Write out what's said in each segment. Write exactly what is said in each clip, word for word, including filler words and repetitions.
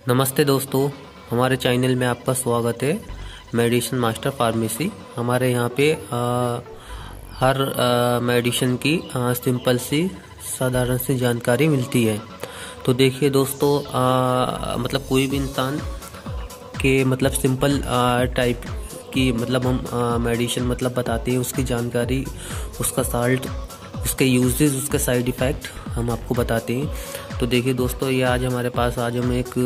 नमस्ते दोस्तों, हमारे चैनल में आपका स्वागत है। Medicine master pharmacy. हमारे यहाँ पे आ, हर मेडिसिन की आ, सिंपल सी साधारण सी जानकारी मिलती है। तो देखिए दोस्तों, आ, मतलब कोई भी इंसान के मतलब सिंपल टाइप की मतलब हम मेडिसिन मतलब बताते हैं, उसकी जानकारी, उसका साल्ट, उसके यूजेस, उसके साइड इफ़ेक्ट हम आपको बताते हैं। तो देखिए दोस्तों, ये आज हमारे पास आज हम एक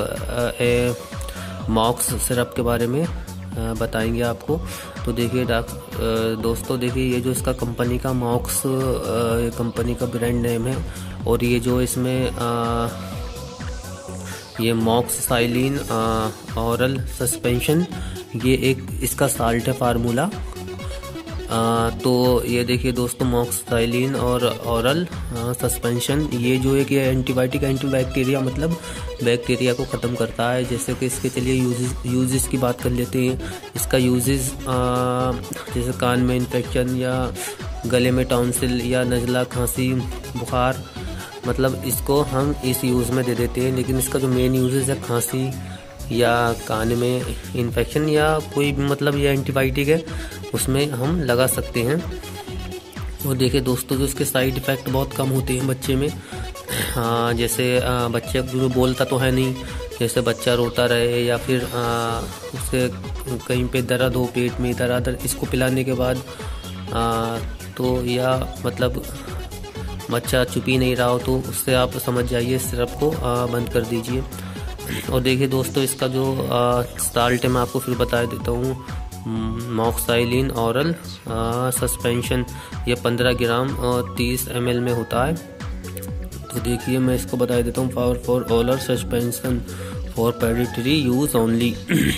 मॉक्स सिरप के बारे में बताएंगे आपको। तो देखिए दोस्तों, देखिए ये जो इसका कंपनी का मॉक्स कंपनी का ब्रांड नेम है, और ये जो इसमें आ, ये मॉक्सिसाइलिन ऑरल सस्पेंशन, ये एक इसका साल्ट है फार्मूला। आ, तो ये देखिए दोस्तों, मॉक्सिसाइलिन और ऑरल सस्पेंशन, ये जो है कि एंटीबायोटिक एंटीबैक्टीरिया मतलब बैक्टीरिया को ख़त्म करता है। जैसे कि इसके चलिए यूजेस यूजेस की बात कर लेते हैं। इसका यूजेस जैसे कान में इन्फेक्शन या गले में टॉन्सिल या नज़ला, खांसी, बुखार, मतलब इसको हम इस यूज़ में दे देते हैं। लेकिन इसका जो मेन यूजेस है खांसी या कान में इन्फेक्शन या कोई भी मतलब ये एंटीबायोटिक है, उसमें हम लगा सकते हैं। और देखिए दोस्तों, जो इसके साइड इफ़ेक्ट बहुत कम होते हैं बच्चे में। हाँ, जैसे आ, बच्चे जो बोलता तो है नहीं, जैसे बच्चा रोता रहे या फिर आ, उसके कहीं पे दर्द हो पेट में, दर्द, इसको पिलाने के बाद आ, तो या मतलब बच्चा चुप ही नहीं रहा हो, तो उससे आप समझ जाइए सिरप को आ, बंद कर दीजिए। और देखिए दोस्तों, इसका जो साल्ट है मैं आपको फिर बता देता हूँ। मॉक्सिसाइलिन ऑरल सस्पेंशन, ये पंद्रह ग्राम और तीस एम एल में होता है। तो देखिए मैं इसको बता देता हूँ। Powder for oral suspension for paediatric use only.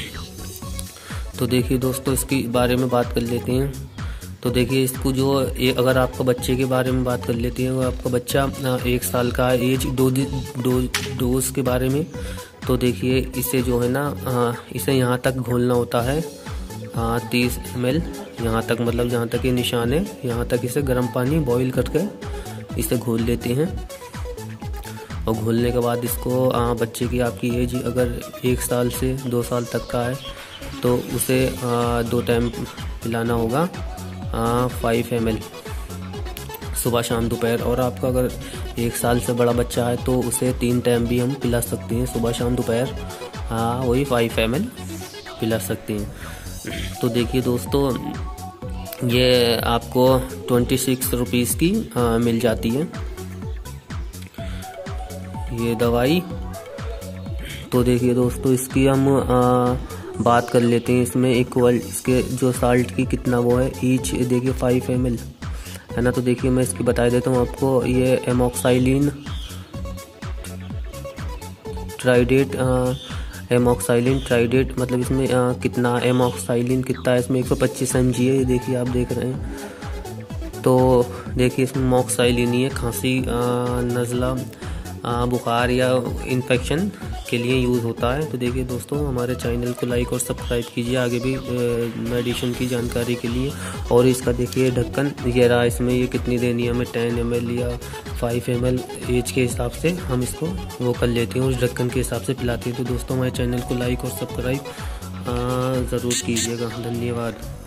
तो देखिए दोस्तों, इसके बारे में बात कर लेते हैं। तो देखिए इसको जो एक, अगर आपका बच्चे के बारे में बात कर लेते हैं, अगर आपका बच्चा एक साल का एज दो दो डोज के बारे में, तो देखिए इसे जो है ना, इसे यहाँ तक घोलना होता है तीस एम एल, यहाँ तक मतलब जहाँ तक ये निशान है, यहाँ तक इसे गर्म पानी बॉईल करके इसे घोल लेते हैं। और घोलने के बाद इसको आ, बच्चे की आपकी एज अगर एक साल से दो साल तक का है, तो उसे आ, दो टाइम पिलाना होगा, फाइव एम एल सुबह शाम दोपहर। और आपका अगर एक साल से बड़ा बच्चा है तो उसे तीन टाइम भी हम पिला सकते हैं, सुबह शाम दोपहर, हाँ वही फाइव एम एल पिला सकते हैं। तो देखिए दोस्तों, ये आपको ट्वेंटी सिक्स रुपीज़ की आ, मिल जाती है ये दवाई। तो देखिए दोस्तों, इसकी हम आ, बात कर लेते हैं। इसमें इक्वल इसके जो साल्ट की कितना वो है, ईच देखिए फाइव एम एल है ना। तो देखिए मैं इसकी बता देता हूँ आपको। ये एमॉक्साइलिन ट्राइडेट, एमॉक्साइलिन ट्राइडेट मतलब इसमें आ, कितना एमॉक्साइलिन कितना है, इसमें एक सौ पच्चीस एम जी है। ये देखिए आप देख रहे हैं। तो देखिए इसमें मॉक्सिसाइलिन ही है, खांसी, नज़ला, बुखार या इन्फेक्शन के लिए यूज़ होता है। तो देखिए दोस्तों, हमारे चैनल को लाइक और सब्सक्राइब कीजिए आगे भी मेडिसिन की जानकारी के लिए। और इसका देखिए ढक्कन ये रहा, इसमें ये कितनी देनी है हमें, टेन एम एल या फाइव एम एल एज के हिसाब से हम इसको वो कर लेते हैं, उस ढक्कन के हिसाब से पिलाते हैं। तो दोस्तों, हमारे चैनल को लाइक और सब्सक्राइब ज़रूर कीजिएगा। धन्यवाद।